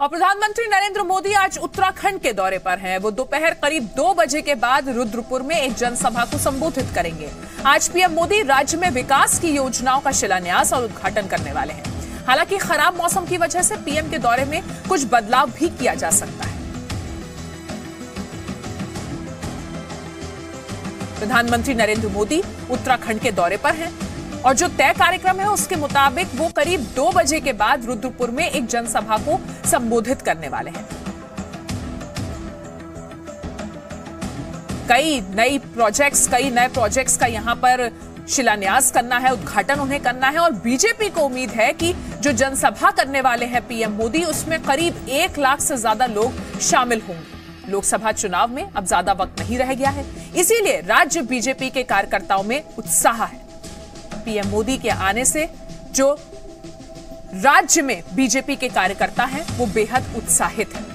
और प्रधानमंत्री नरेंद्र मोदी आज उत्तराखंड के दौरे पर हैं। वो दोपहर करीब 2 बजे के बाद रुद्रपुर में एक जनसभा को संबोधित करेंगे। आज पीएम मोदी राज्य में विकास की योजनाओं का शिलान्यास और उद्घाटन करने वाले हैं। हालांकि खराब मौसम की वजह से पीएम के दौरे में कुछ बदलाव भी किया जा सकता है। प्रधानमंत्री नरेंद्र मोदी उत्तराखंड के दौरे पर हैं और जो तय कार्यक्रम है उसके मुताबिक वो करीब 2 बजे के बाद रुद्रपुर में एक जनसभा को संबोधित करने वाले हैं। कई नए प्रोजेक्ट्स का यहां पर शिलान्यास करना है, उद्घाटन उन्हें करना है और बीजेपी को उम्मीद है कि जो जनसभा करने वाले हैं पीएम मोदी, उसमें करीब 1 लाख से ज्यादा लोग शामिल होंगे। लोकसभा चुनाव में अब ज्यादा वक्त नहीं रह गया है, इसीलिए राज्य बीजेपी के कार्यकर्ताओं में उत्साह है। पीएम मोदी के आने से जो राज्य में बीजेपी के कार्यकर्ता हैं वो बेहद उत्साहित हैं।